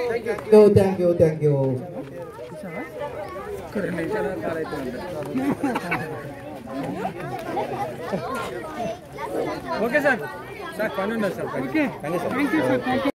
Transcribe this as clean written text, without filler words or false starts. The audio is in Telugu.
Thank you. ఓకే సార్, పని ఉన్నది sir. Okay, thank you sir.